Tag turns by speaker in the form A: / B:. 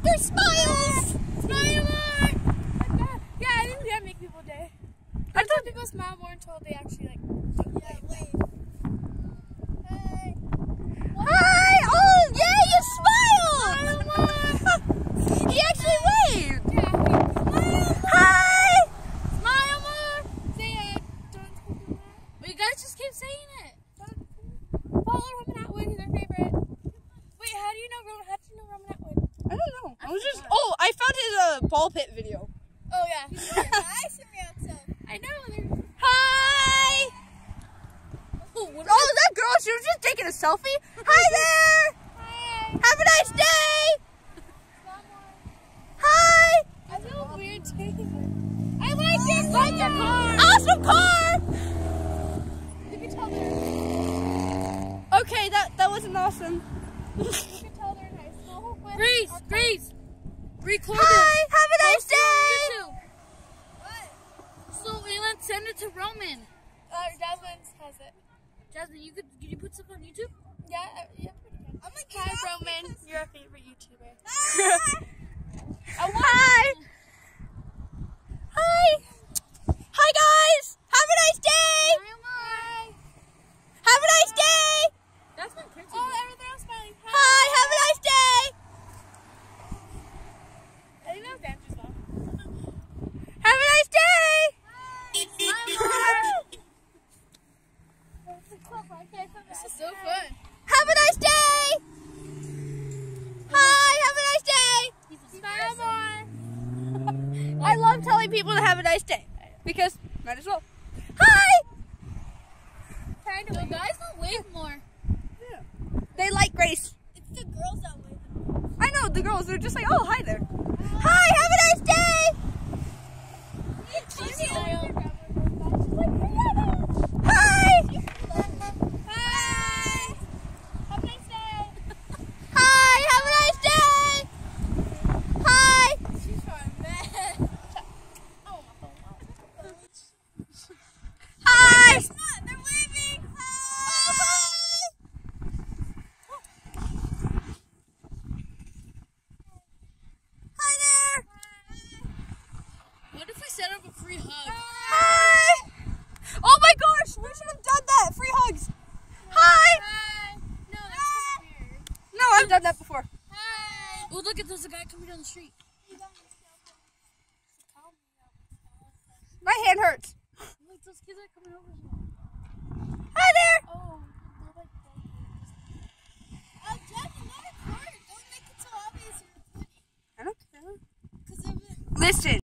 A: Maker smiles!
B: Smile more! Yeah, I think that make people day. I thought people smile more until they actually like.
A: Yeah, wait. Hey.
C: Hi! Oh, yeah, you smiled! He actually waved!
B: Yeah.
C: Hi!
B: Smile more! Say it. Don't do that. But you guys just keep saying it. Follow Roman Atwood, he's our favorite. Wait, how do you know Roman Atwood?
C: I don't know. I was just. Oh, I found his ball pit video.
B: Oh, yeah.
A: He's really nice and handsome.
B: I know.
C: Hi!
B: Oh, what
C: Oh, that girl, she was just taking a selfie. Hi there!
B: Hi.
C: Have a nice day! Hi!
B: I feel weird taking it. I like your car.
C: Awesome car!
B: You can tell they're.
C: Okay, that wasn't awesome.
B: You can tell they're in high school. Grace. Record
C: Hi!
B: it.
C: Have a nice
B: Post it
C: day!
B: on YouTube. So Leland, send it to Roman. Jasmine has it. Jasmine, could you put stuff on YouTube? Yeah, yeah.
A: I'm like,
B: Hi, Roman. You're our favorite YouTuber.
C: Hi! Hi! Hi, guys! Have a nice day!
B: Hi.
C: Have a nice day!
B: That's my printer.
A: oh, everything else smiling.
C: Hi! Have a nice day!
B: I think that was Andrew's mom.
C: Have a nice day!
B: This is so fun.
C: Have a nice day! Hi! Have a nice day!
B: Smile more.
C: I love telling people to have a nice day because might as well. Hi!
B: No, guys don't wave more.
C: They like Grace.
A: It's the girls that wave.
C: I know the girls. They're just like, oh, hi there. Hi! Have a nice day!
B: She's smile.
C: Hi!
A: Hi.
B: Have a nice day.
C: Hi! Have a nice day! Hi!
A: She's from man.
C: Hi!
A: They're waving. Hi.
C: Hi there!
B: What if we set up a free hug?
C: Hi! Oh my gosh! We should have done that! Free hugs! Hi!
B: Hi. No, that's kind of weird.
C: No, I've done that before.
B: Hi. Oh, look at there's a guy coming down the street.
C: My hand hurts.
B: Look, those kids are coming over here.
C: Hi there!
B: Oh, they're like
A: Jasmine, not record it. Don't make it so obvious you're recording.
C: I don't care.
A: Because if it
C: Listen.